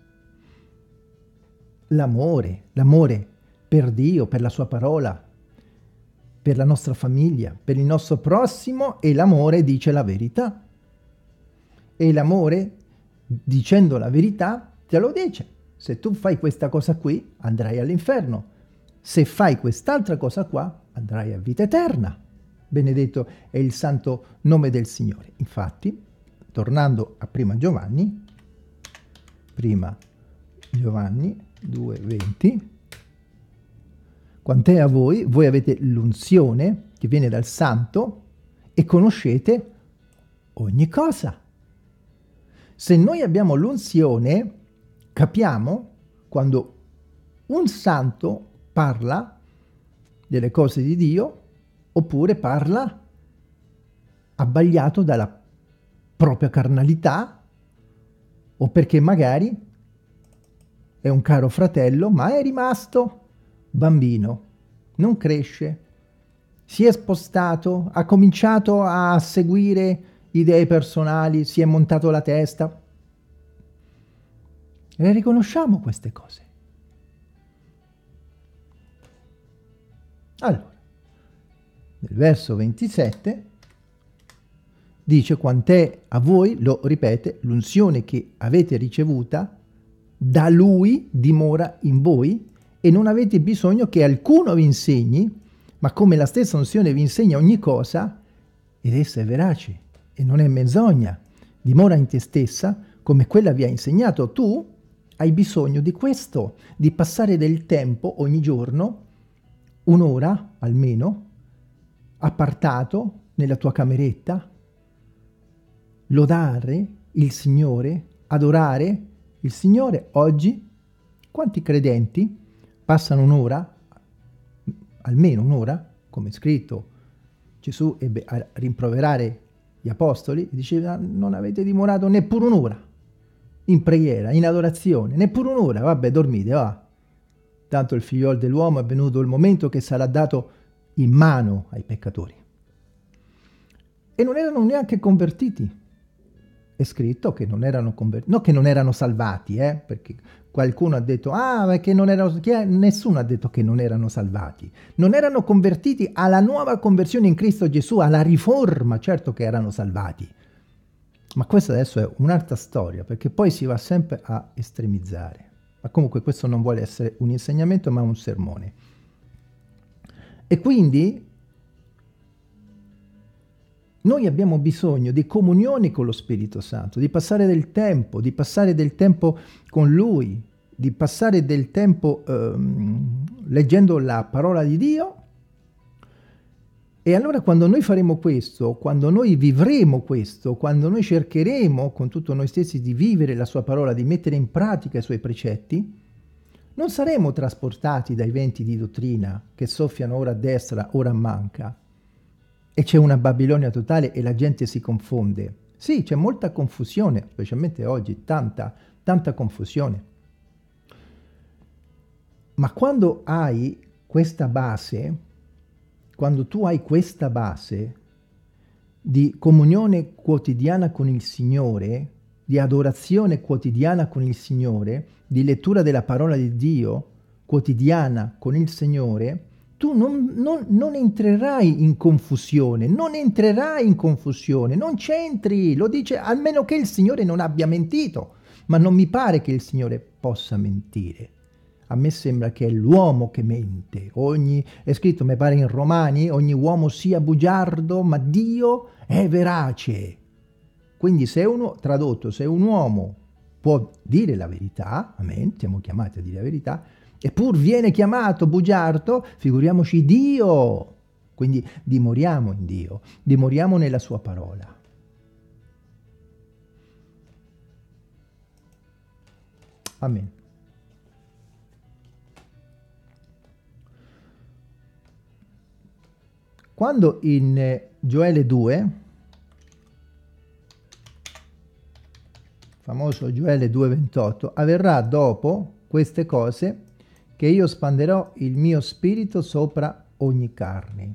L'amore, l'amore per Dio, per la sua parola, per la nostra famiglia, per il nostro prossimo, e l'amore dice la verità. E l'amore, dicendo la verità, te lo dice. Se tu fai questa cosa qui, andrai all'inferno. Se fai quest'altra cosa qua, andrai a vita eterna. Benedetto è il santo nome del Signore. Infatti, tornando a prima Giovanni, prima Giovanni due venti, quant'è a voi, voi avete l'unzione che viene dal Santo e conoscete ogni cosa. Se noi abbiamo l'unzione, capiamo quando un santo parla delle cose di Dio oppure parla abbagliato dalla propria carnalità, o perché magari è un caro fratello ma è rimasto bambino, non cresce, si è spostato, ha cominciato a seguire idee personali, si è montato la testa. E riconosciamo queste cose. Allora, nel verso ventisette dice: quant'è a voi, lo ripete, l'unzione che avete ricevuta da Lui dimora in voi, e non avete bisogno che alcuno vi insegni, ma come la stessa unzione vi insegna ogni cosa, ed essa è verace e non è menzogna, dimora in te stessa come quella vi ha insegnato. Tu hai bisogno di questo, di passare del tempo ogni giorno, un'ora almeno, appartato nella tua cameretta, lodare il Signore, adorare il Signore. Oggi quanti credenti passano un'ora, almeno un'ora, come è scritto, Gesù ebbe a rimproverare gli apostoli e diceva: non avete dimorato neppure un'ora in preghiera, in adorazione, neppure un'ora, vabbè, dormite, va. Tanto il figliolo dell'uomo è venuto il momento che sarà dato in mano ai peccatori. E non erano neanche convertiti. È scritto che non erano convertiti, no che non erano salvati, eh, perché qualcuno ha detto, ah, perché non erano, chi è? Nessuno ha detto che non erano salvati. Non erano convertiti alla nuova conversione in Cristo Gesù, alla riforma, certo che erano salvati. Ma questa adesso è un'altra storia, perché poi si va sempre a estremizzare. Ma comunque questo non vuole essere un insegnamento, ma un sermone. E quindi noi abbiamo bisogno di comunione con lo Spirito Santo, di passare del tempo, di passare del tempo con Lui, di passare del tempo ehm, leggendo la parola di Dio. E allora quando noi faremo questo, quando noi vivremo questo, quando noi cercheremo con tutto noi stessi di vivere la sua parola, di mettere in pratica i suoi precetti, non saremo trasportati dai venti di dottrina che soffiano ora a destra, ora a manca. E c'è una Babilonia totale e la gente si confonde. Sì, c'è molta confusione, specialmente oggi, tanta, tanta confusione. Ma quando hai questa base, quando tu hai questa base di comunione quotidiana con il Signore, di adorazione quotidiana con il Signore, di lettura della parola di Dio quotidiana con il Signore, tu non, non, non entrerai in confusione, non entrerai in confusione, non c'entri, lo dice, almeno che il Signore non abbia mentito, ma non mi pare che il Signore possa mentire. A me sembra che è l'uomo che mente. Ogni, è scritto, mi pare in Romani, ogni uomo sia bugiardo, ma Dio è verace. Quindi se uno, tradotto, se un uomo può dire la verità, amen, siamo chiamati a dire la verità, eppur viene chiamato bugiardo, figuriamoci Dio. Quindi dimoriamo in Dio, dimoriamo nella sua parola. Amen. Quando in Gioele due, famoso Gioele due ventotto, avverrà dopo queste cose che io spanderò il mio spirito sopra ogni carne.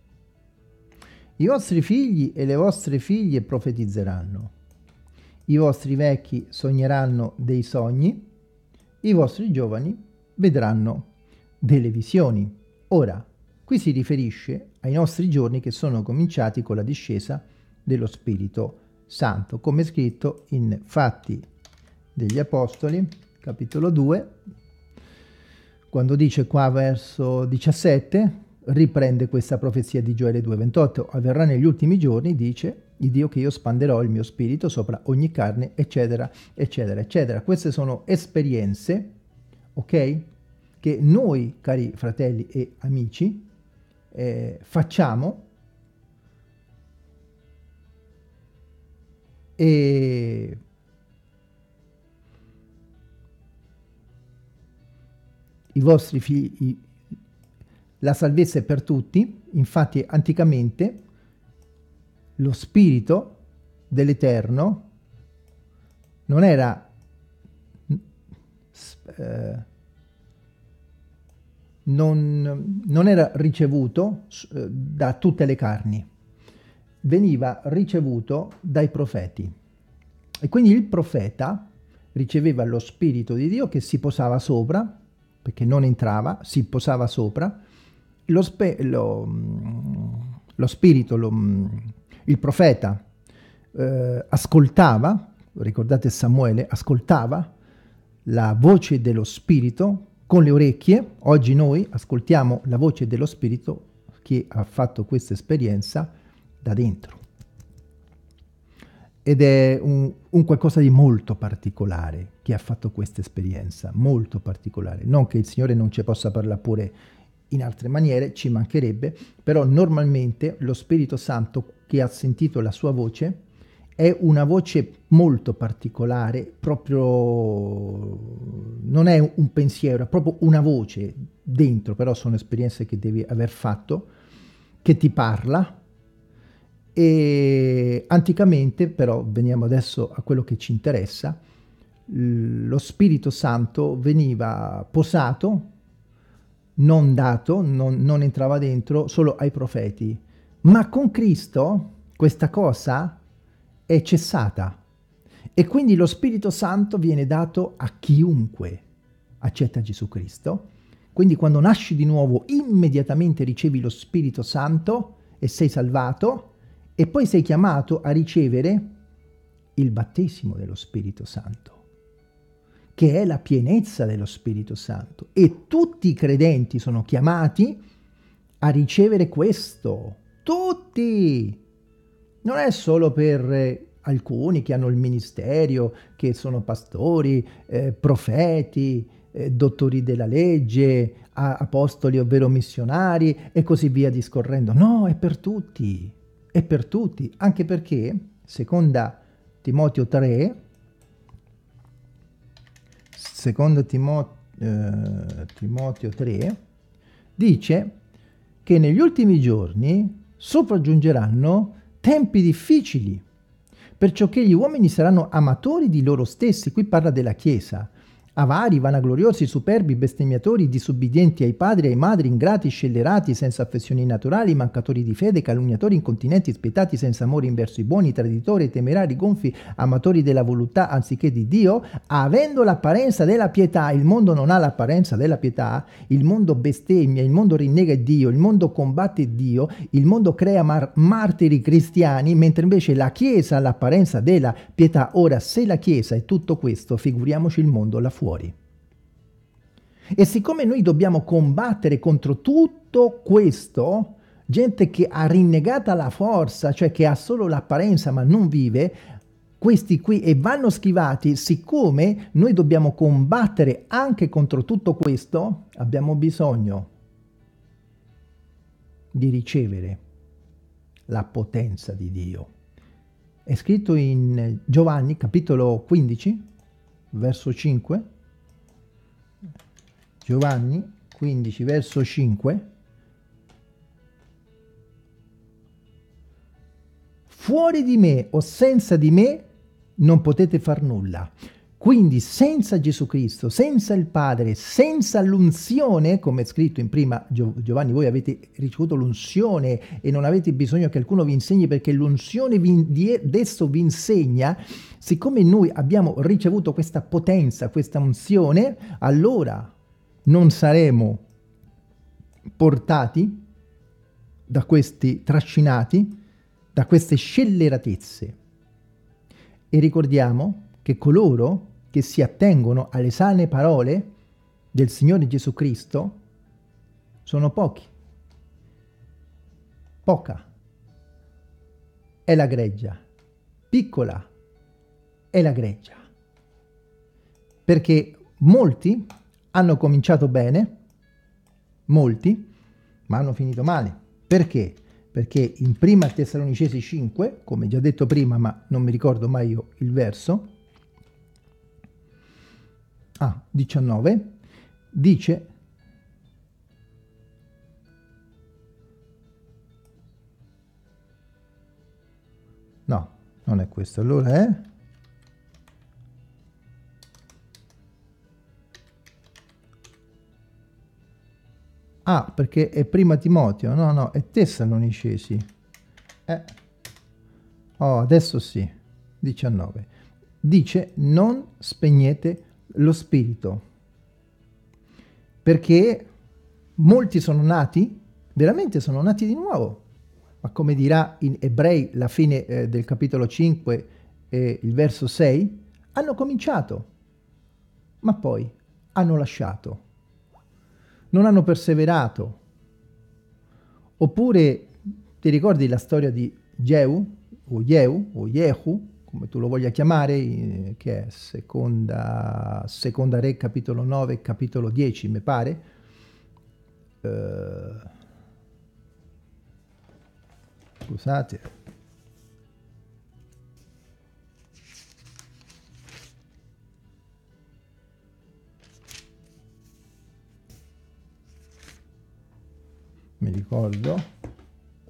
I vostri figli e le vostre figlie profetizzeranno, i vostri vecchi sogneranno dei sogni, i vostri giovani vedranno delle visioni. Ora, qui si riferisce ai nostri giorni che sono cominciati con la discesa dello Spirito Santo, come è scritto in Fatti degli Apostoli, capitolo due, quando dice qua verso diciassette, riprende questa profezia di Gioele due ventotto, avverrà negli ultimi giorni, dice, il Dio che io spanderò il mio spirito sopra ogni carne, eccetera, eccetera, eccetera. Queste sono esperienze, ok? Che noi, cari fratelli e amici, eh, facciamo e i vostri figli, la salvezza è per tutti. Infatti anticamente lo spirito dell'Eterno non era eh, non, non era ricevuto eh, da tutte le carni, veniva ricevuto dai profeti, e quindi il profeta riceveva lo spirito di Dio che si posava sopra, perché non entrava, si posava sopra, lo, spe, lo, lo spirito, lo, il profeta eh, ascoltava, ricordate Samuele, ascoltava la voce dello spirito con le orecchie. Oggi noi ascoltiamo la voce dello spirito che ha fatto questa esperienza da dentro. Ed è un, un qualcosa di molto particolare che ha fatto questa esperienza, molto particolare. Non che il Signore non ci possa parlare pure in altre maniere, ci mancherebbe, però normalmente lo Spirito Santo che ha sentito la sua voce è una voce molto particolare, proprio non è un pensiero, è proprio una voce dentro, però sono esperienze che devi aver fatto, che ti parla. E anticamente, però, veniamo adesso a quello che ci interessa, lo Spirito Santo veniva posato, non dato, non, non entrava dentro, solo ai profeti. Ma con Cristo questa cosa è cessata e quindi lo Spirito Santo viene dato a chiunque accetta Gesù Cristo. Quindi quando nasci di nuovo immediatamente ricevi lo Spirito Santo e sei salvato, e poi sei chiamato a ricevere il battesimo dello Spirito Santo, che è la pienezza dello Spirito Santo. E tutti i credenti sono chiamati a ricevere questo. Tutti! Non è solo per eh, alcuni che hanno il ministero, che sono pastori, eh, profeti, eh, dottori della legge, apostoli ovvero missionari e così via discorrendo. No, è per tutti. È per tutti, anche perché, seconda Timoteo tre, seconda Timo, eh, Timoteo tre, dice che negli ultimi giorni sopraggiungeranno tempi difficili, perciò che gli uomini saranno amatori di loro stessi. Qui parla della Chiesa. Avari, vanagloriosi, superbi, bestemmiatori, disubbidienti ai padri e ai madri, ingrati, scellerati, senza affezioni naturali, mancatori di fede, calunniatori, incontinenti, spietati, senza amore verso i buoni, traditori, temerari, gonfi, amatori della voluttà anziché di Dio, avendo l'apparenza della pietà. Il mondo non ha l'apparenza della pietà, il mondo bestemmia, il mondo rinnega Dio, il mondo combatte Dio, il mondo crea mar martiri cristiani, mentre invece la Chiesa ha l'apparenza della pietà. Ora, se la Chiesa è tutto questo, figuriamoci il mondo là fuori. E siccome noi dobbiamo combattere contro tutto questo, gente che ha rinnegata la forza, cioè che ha solo l'apparenza ma non vive, questi qui, e vanno schivati, siccome noi dobbiamo combattere anche contro tutto questo, abbiamo bisogno di ricevere la potenza di Dio. È scritto in Giovanni capitolo quindici, verso cinque, Giovanni quindici, verso cinque, fuori di me o senza di me non potete far nulla. Quindi senza Gesù Cristo, senza il Padre, senza l'unzione, come è scritto in prima Giovanni, voi avete ricevuto l'unzione e non avete bisogno che qualcuno vi insegni, perché l'unzione adesso vi insegna. Siccome noi abbiamo ricevuto questa potenza, questa unzione, allora non saremo portati da questi, trascinati da queste scelleratezze. E ricordiamo che coloro che si attengono alle sane parole del Signore Gesù Cristo sono pochi. Poca è la greggia, piccola è la greggia. Perché molti hanno cominciato bene, molti, ma hanno finito male. Perché? Perché in prima Tessalonicesi cinque, come già detto prima, ma non mi ricordo mai io il verso, ah, diciannove, dice: no, non è questo, allora è... Ah, perché è prima Timoteo, no, no, è Tessalonicesi. Eh. Oh, adesso sì, diciannove. Dice: non spegnete lo spirito, perché molti sono nati, veramente sono nati di nuovo, ma come dirà in Ebrei la fine eh, del capitolo cinque e il verso sei, hanno cominciato, ma poi hanno lasciato, non hanno perseverato. Oppure ti ricordi la storia di Jehu o Jehu o Jehu, come tu lo voglia chiamare, eh, che è seconda, seconda Re capitolo nove capitolo dieci mi pare. Uh, scusate, mi ricordo,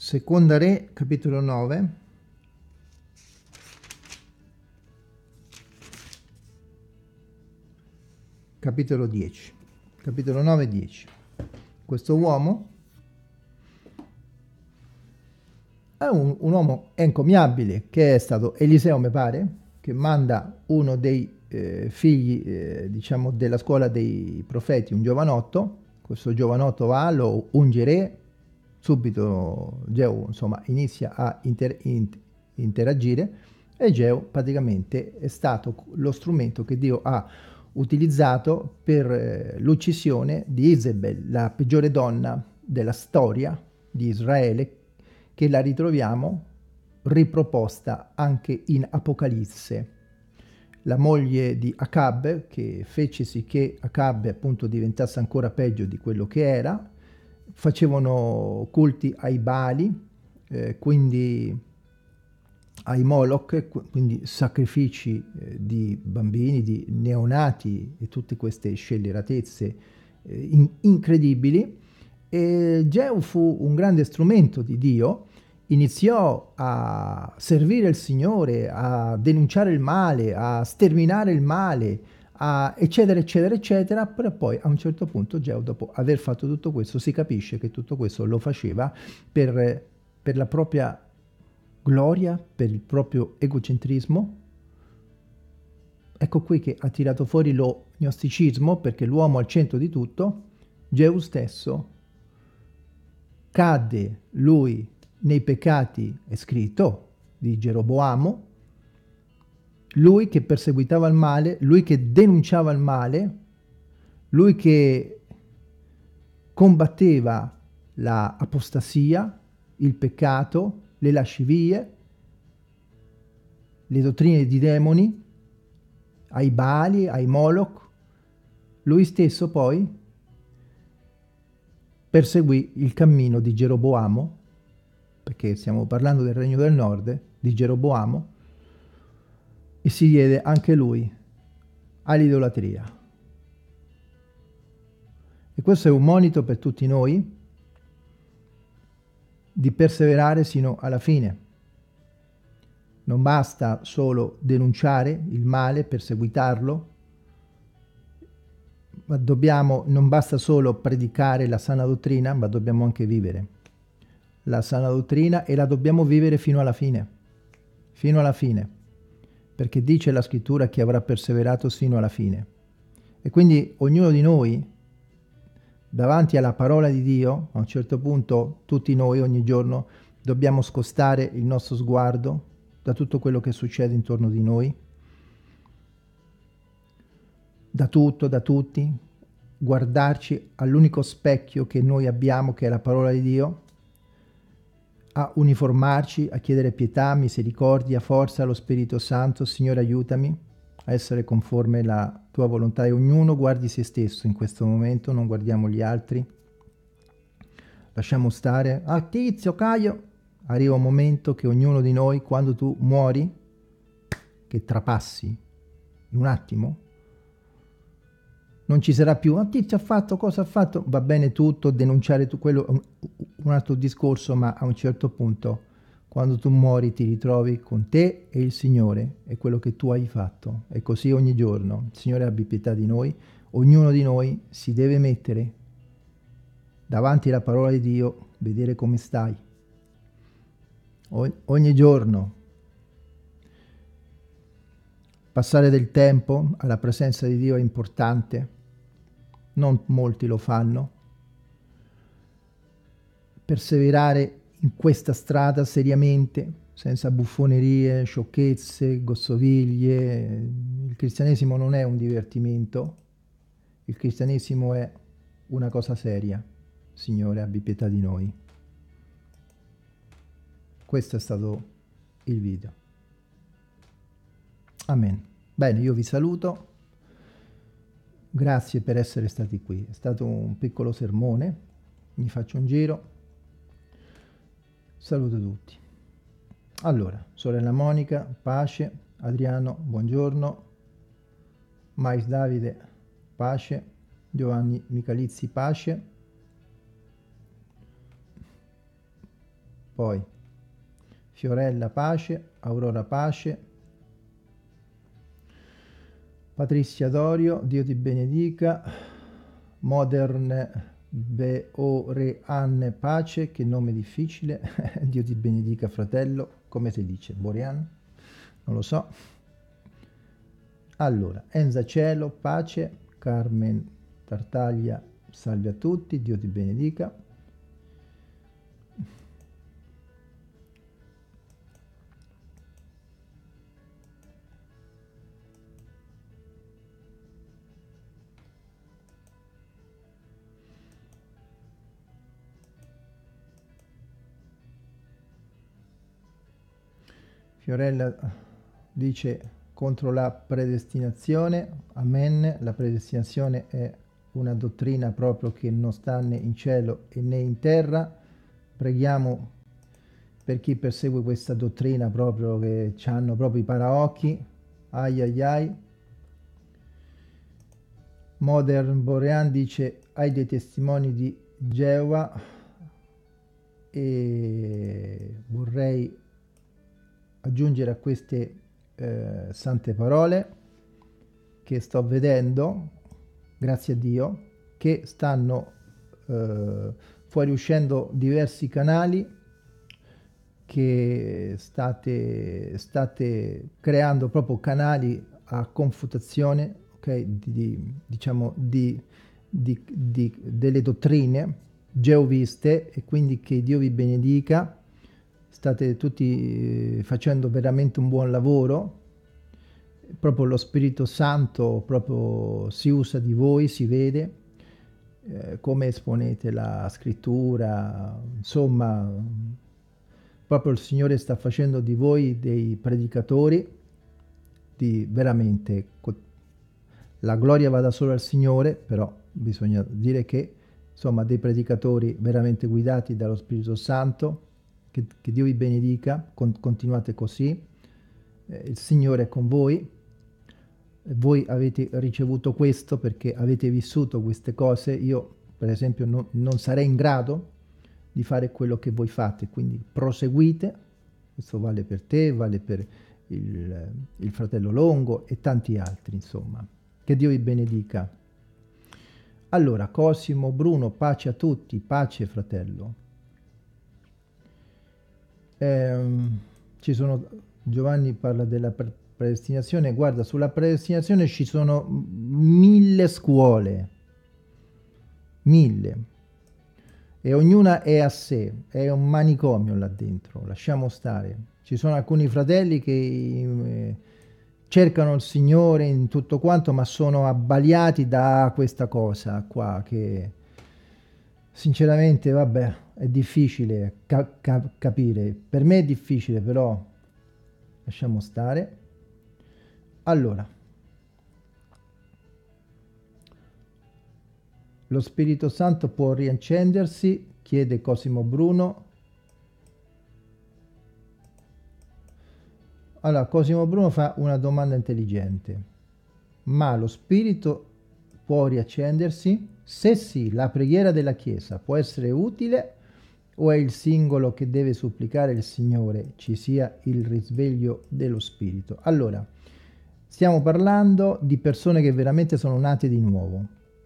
Seconda Re, capitolo nove. Capitolo dieci. Capitolo nove e dieci. Questo uomo è un, un uomo encomiabile, che è stato Eliseo, mi pare, che manda uno dei eh, figli, eh, diciamo, della scuola dei profeti, un giovanotto. Questo giovanotto va, lo unge re, subito Geu, insomma, inizia a inter in interagire, e Geu praticamente è stato lo strumento che Dio ha utilizzato per eh, l'uccisione di Isabel, la peggiore donna della storia di Israele, che la ritroviamo riproposta anche in Apocalisse. La moglie di Acab, che fece sì che Acab appunto diventasse ancora peggio di quello che era. Facevano culti ai Baali, eh, quindi ai Moloch, quindi sacrifici eh, di bambini, di neonati e tutte queste scelleratezze eh, in incredibili. E Geu fu un grande strumento di Dio, iniziò a servire il Signore, a denunciare il male, a sterminare il male, a eccetera eccetera eccetera, però poi a un certo punto Geu, dopo aver fatto tutto questo, si capisce che tutto questo lo faceva per, per la propria gloria, per il proprio egocentrismo. Ecco qui che ha tirato fuori lo gnosticismo, perché l'uomo al centro di tutto. Geu stesso cadde, lui, nei peccati, è scritto, di Geroboamo, lui che perseguitava il male, lui che denunciava il male, lui che combatteva la apostasia, il peccato, le lascivie, le dottrine di demoni, ai Baali, ai Moloch. Lui stesso poi perseguì il cammino di Geroboamo, perché stiamo parlando del Regno del Nord, di Geroboamo, e si diede anche lui all'idolatria. E questo è un monito per tutti noi, di perseverare sino alla fine. Non basta solo denunciare il male, perseguitarlo, ma dobbiamo, non basta solo predicare la sana dottrina, ma dobbiamo anche vivere la sana dottrina, e la dobbiamo vivere fino alla fine, fino alla fine, perché dice la scrittura che avrà perseverato fino alla fine. E quindi ognuno di noi, davanti alla parola di Dio, a un certo punto, tutti noi ogni giorno dobbiamo scostare il nostro sguardo da tutto quello che succede intorno di noi, da tutto, da tutti, guardarci all'unico specchio che noi abbiamo, che è la parola di Dio, a uniformarci, a chiedere pietà, misericordia, forza allo Spirito Santo. Signore, aiutami a essere conforme alla tua volontà, e ognuno guardi se stesso in questo momento, non guardiamo gli altri, lasciamo stare. Ah, Tizio, Caio, arriva un momento che ognuno di noi, quando tu muori, che trapassi in un attimo, non ci sarà più, ah, Tizio ha fatto, cosa ha fatto, va bene tutto, denunciare tu, quello è un, un altro discorso, ma a un certo punto, quando tu muori, ti ritrovi con te e il Signore e quello che tu hai fatto. E così ogni giorno. Il Signore abbi pietà di noi. Ognuno di noi si deve mettere davanti alla parola di Dio, vedere come stai. O- ogni giorno. Passare del tempo alla presenza di Dio è importante. Non molti lo fanno. Perseverare in questa strada seriamente, senza buffonerie, sciocchezze, gossoviglie. Il cristianesimo non è un divertimento, il cristianesimo è una cosa seria. Signore, abbi pietà di noi. Questo è stato il video. Amen. Bene, io vi saluto. Grazie per essere stati qui. È stato un piccolo sermone. Mi faccio un giro. Saluto tutti. Allora, sorella Monica, pace. Adriano, buongiorno. Mais Davide, pace. Giovanni Michalizzi, pace. poi Fiorella pace, Aurora pace, Patrizia Dorio, Dio ti benedica, Modern Beorean pace, che nome difficile, Dio ti benedica fratello, come si dice, Borean? Non lo so. Allora, Enza Cielo, pace, Carmen Tartaglia, salve a tutti, Dio ti benedica. Fiorella dice contro la predestinazione, amen, la predestinazione è una dottrina proprio che non sta né in cielo e né in terra. Preghiamo per chi persegue questa dottrina proprio, che hanno proprio i paraocchi, ai ai ai. Modern Borean dice hai dei testimoni di Geova e vorrei aggiungere a queste eh, sante parole che sto vedendo, grazie a Dio, che stanno eh, fuoriuscendo diversi canali, che state, state creando proprio canali a confutazione, ok, di, di, diciamo di, di, di, delle dottrine geoviste, e quindi che Dio vi benedica. State tutti facendo veramente un buon lavoro, proprio lo Spirito Santo proprio si usa di voi, si vede eh, come esponete la scrittura, insomma proprio il Signore sta facendo di voi dei predicatori di veramente, la gloria vada solo al Signore, però bisogna dire che insomma dei predicatori veramente guidati dallo Spirito Santo. Che, che Dio vi benedica, con, continuate così, eh, il Signore è con voi, voi avete ricevuto questo perché avete vissuto queste cose. Io per esempio no, non sarei in grado di fare quello che voi fate, quindi proseguite, questo vale per te, vale per il, il fratello Longo e tanti altri, insomma, che Dio vi benedica. Allora, Cosimo, Bruno, pace a tutti, pace fratello. Eh, ci sono, Giovanni parla della predestinazione. Guarda, sulla predestinazione ci sono mille scuole, mille, e ognuna è a sé, è un manicomio là dentro, lasciamo stare. Ci sono alcuni fratelli che eh, cercano il Signore in tutto quanto, ma sono abbaliati da questa cosa qua che sinceramente, vabbè, è difficile ca ca capire. Per me è difficile, però lasciamo stare. Allora, lo Spirito Santo può riaccendersi, chiede Cosimo Bruno. Allora, Cosimo Bruno fa una domanda intelligente. Ma lo Spirito può riaccendersi? Se sì, la preghiera della Chiesa può essere utile o è il singolo che deve supplicare il Signore ci sia il risveglio dello Spirito? Allora, stiamo parlando di persone che veramente sono nate di nuovo.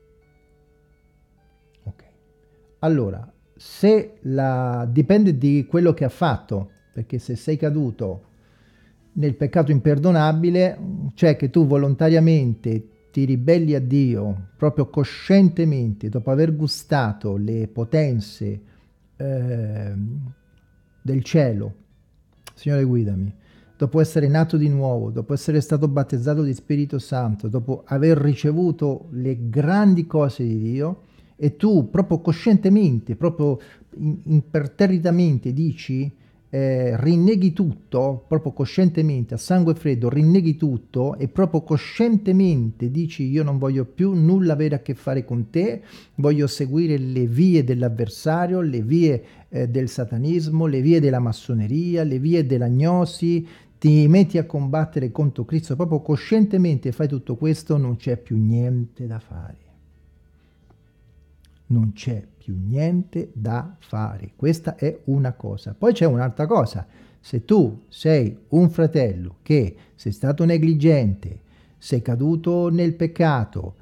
Ok. Allora, se la dipende di quello che ha fatto, perché se sei caduto nel peccato imperdonabile, cioè che tu volontariamente ti ribelli a Dio, proprio coscientemente, dopo aver gustato le potenze eh, del cielo, Signore guidami, dopo essere nato di nuovo, dopo essere stato battezzato di Spirito Santo, dopo aver ricevuto le grandi cose di Dio, e tu proprio coscientemente, proprio imperterritamente dici, Eh, rinneghi tutto, proprio coscientemente, a sangue freddo, rinneghi tutto e proprio coscientemente dici io non voglio più nulla avere a che fare con te, voglio seguire le vie dell'avversario, le vie eh, del satanismo, le vie della massoneria, le vie dell'agnosi, ti metti a combattere contro Cristo, proprio coscientemente fai tutto questo, non c'è più niente da fare. non c'è più niente da fare. Questa è una cosa. Poi c'è un'altra cosa. Se tu sei un fratello che sei stato negligente, sei caduto nel peccato,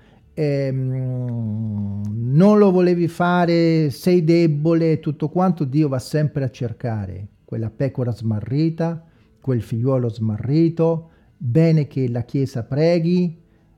ehm, non lo volevi fare, sei debole, tutto quanto, Dio va sempre a cercare quella pecora smarrita, quel figliuolo smarrito, bene che la Chiesa preghi,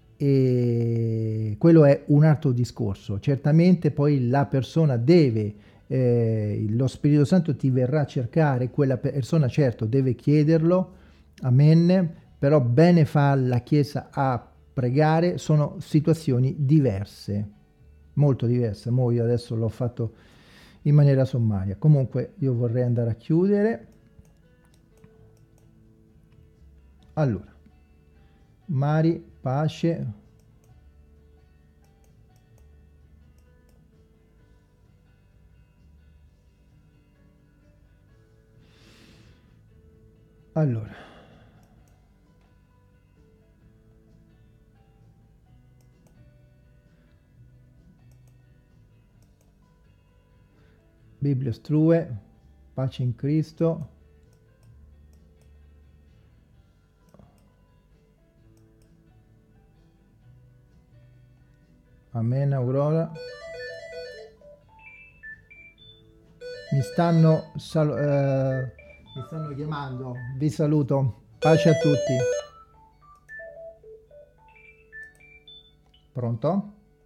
e quello è un altro discorso. Certamente poi la persona deve, eh, lo Spirito Santo ti verrà a cercare, quella persona certo deve chiederlo, amen, però bene fa la Chiesa a pregare, sono situazioni diverse, molto diverse. Mo io adesso l'ho fatto in maniera sommaria. Comunque io vorrei andare a chiudere. Allora, Mari, pace. Allora, Bibbia Strue, pace in Cristo. Amen, Aurora. Mi stanno, sal- eh, mi stanno chiamando. Vi saluto. Pace a tutti. Pronto?